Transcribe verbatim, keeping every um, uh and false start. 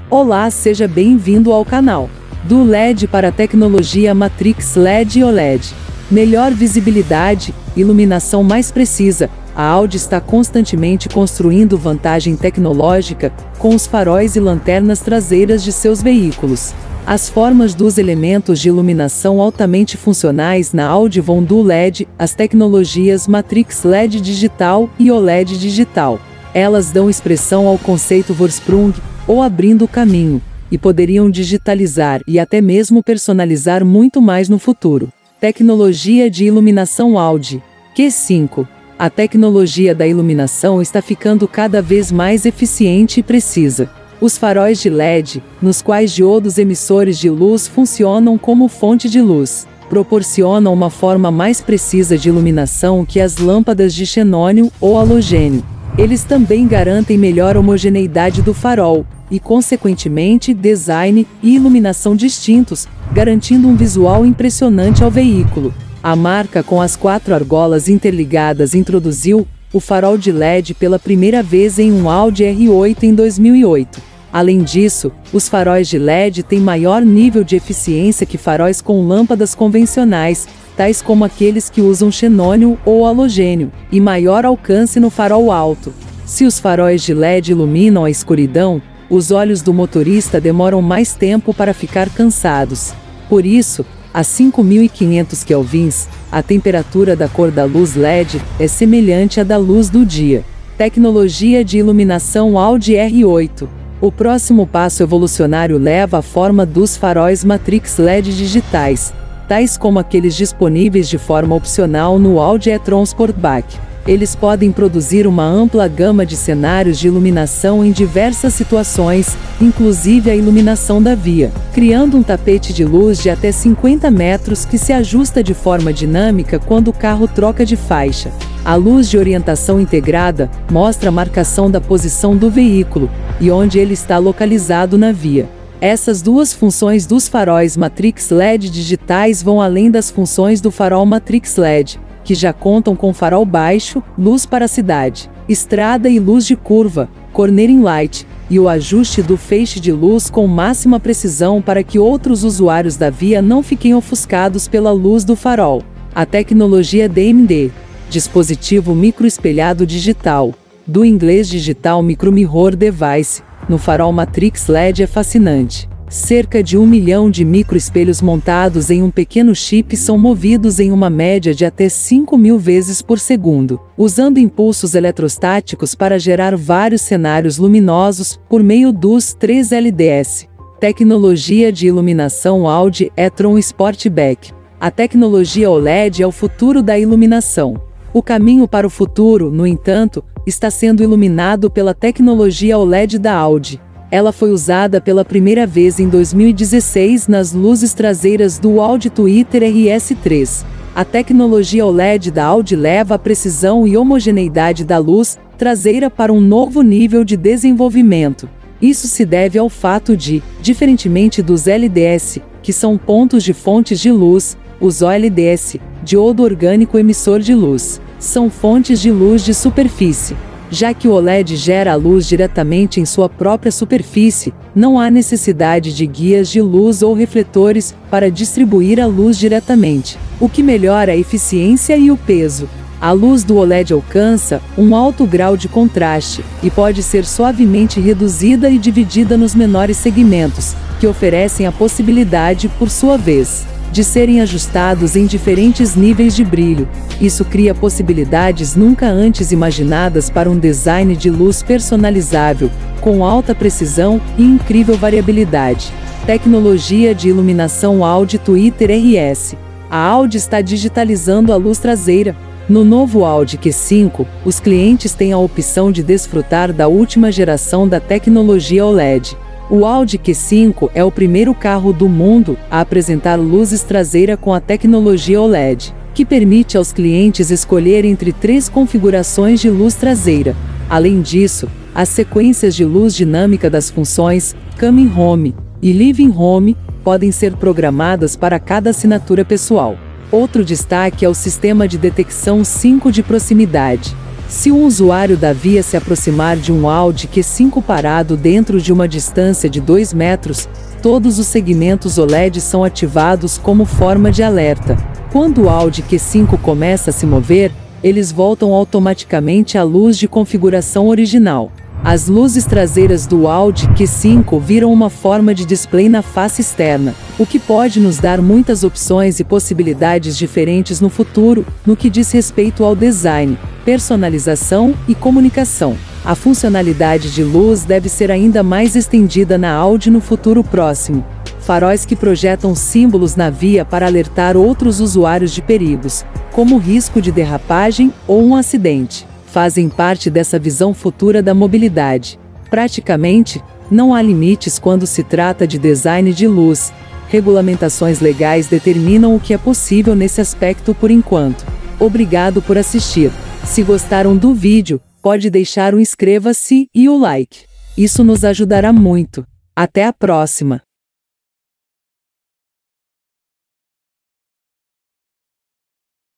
Olá, seja bem-vindo ao canal do L E D para a tecnologia Matrix L E D e O L E D. Melhor visibilidade, iluminação mais precisa. A Audi está constantemente construindo vantagem tecnológica com os faróis e lanternas traseiras de seus veículos. As formas dos elementos de iluminação altamente funcionais na Audi vão do L E D, as tecnologias Matrix L E D digital e O L E D digital. Elas dão expressão ao conceito Vorsprung, ou abrindo o caminho, e poderiam digitalizar e até mesmo personalizar muito mais no futuro. Tecnologia de iluminação Audi Q cinco. A tecnologia da iluminação está ficando cada vez mais eficiente e precisa. Os faróis de L E D, nos quais diodos emissores de luz funcionam como fonte de luz, proporcionam uma forma mais precisa de iluminação que as lâmpadas de xenônio ou halogênio. Eles também garantem melhor homogeneidade do farol, e consequentemente design e iluminação distintos, garantindo um visual impressionante ao veículo. A marca com as quatro argolas interligadas introduziu o farol de L E D pela primeira vez em um Audi R oito em dois mil e oito. Além disso, os faróis de L E D têm maior nível de eficiência que faróis com lâmpadas convencionais, tais como aqueles que usam xenônio ou halogênio, e maior alcance no farol alto. Se os faróis de L E D iluminam a escuridão, os olhos do motorista demoram mais tempo para ficar cansados. Por isso, a cinco mil e quinhentos kelvins, a temperatura da cor da luz L E D é semelhante à da luz do dia. Tecnologia de iluminação Audi R oito. O próximo passo evolucionário leva à forma dos faróis Matrix L E D digitais, tais como aqueles disponíveis de forma opcional no Audi e-tron Sportback. Eles podem produzir uma ampla gama de cenários de iluminação em diversas situações, inclusive a iluminação da via, criando um tapete de luz de até cinquenta metros que se ajusta de forma dinâmica quando o carro troca de faixa. A luz de orientação integrada mostra a marcação da posição do veículo e onde ele está localizado na via. Essas duas funções dos faróis Matrix L E D digitais vão além das funções do farol Matrix L E D, que já contam com farol baixo, luz para a cidade, estrada e luz de curva, cornering light, e o ajuste do feixe de luz com máxima precisão para que outros usuários da via não fiquem ofuscados pela luz do farol. A tecnologia D M D, dispositivo microespelhado digital, do inglês Digital Micro Mirror Device, no farol Matrix L E D é fascinante. Cerca de um milhão de microespelhos montados em um pequeno chip são movidos em uma média de até cinco mil vezes por segundo, usando impulsos eletrostáticos para gerar vários cenários luminosos por meio dos três L E Ds. Tecnologia de iluminação Audi e-tron Sportback. A tecnologia O L E D é o futuro da iluminação. O caminho para o futuro, no entanto, está sendo iluminado pela tecnologia O L E D da Audi. Ela foi usada pela primeira vez em dois mil e dezesseis nas luzes traseiras do Audi Twitter R S três. A tecnologia O L E D da Audi leva a precisão e homogeneidade da luz traseira para um novo nível de desenvolvimento. Isso se deve ao fato de, diferentemente dos L E Ds, que são pontos de fontes de luz, os O L E Ds, diodo orgânico emissor de luz, são fontes de luz de superfície. Já que o O L E D gera a luz diretamente em sua própria superfície, não há necessidade de guias de luz ou refletores para distribuir a luz diretamente, o que melhora a eficiência e o peso. A luz do O L E D alcança um alto grau de contraste e pode ser suavemente reduzida e dividida nos menores segmentos, que oferecem a possibilidade, por sua vez, de serem ajustados em diferentes níveis de brilho. Isso cria possibilidades nunca antes imaginadas para um design de luz personalizável, com alta precisão e incrível variabilidade. Tecnologia de iluminação Audi Twitter R S. A Audi está digitalizando a luz traseira. No novo Audi Q cinco, os clientes têm a opção de desfrutar da última geração da tecnologia O L E D. O Audi Q cinco é o primeiro carro do mundo a apresentar luzes traseira com a tecnologia O L E D, que permite aos clientes escolher entre três configurações de luz traseira. Além disso, as sequências de luz dinâmica das funções Coming Home e Living Home podem ser programadas para cada assinatura pessoal. Outro destaque é o sistema de detecção cinco de proximidade. Se um usuário da via se aproximar de um Audi Q cinco parado dentro de uma distância de dois metros, todos os segmentos O L E D são ativados como forma de alerta. Quando o Audi Q cinco começa a se mover, eles voltam automaticamente à luz de configuração original. As luzes traseiras do Audi Q cinco viram uma forma de display na face externa, o que pode nos dar muitas opções e possibilidades diferentes no futuro, no que diz respeito ao design, personalização e comunicação. A funcionalidade de luz deve ser ainda mais estendida na Audi no futuro próximo. Faróis que projetam símbolos na via para alertar outros usuários de perigos, como risco de derrapagem ou um acidente, fazem parte dessa visão futura da mobilidade. Praticamente, não há limites quando se trata de design de luz. Regulamentações legais determinam o que é possível nesse aspecto por enquanto. Obrigado por assistir. Se gostaram do vídeo, pode deixar um inscreva-se e o like. Isso nos ajudará muito. Até a próxima!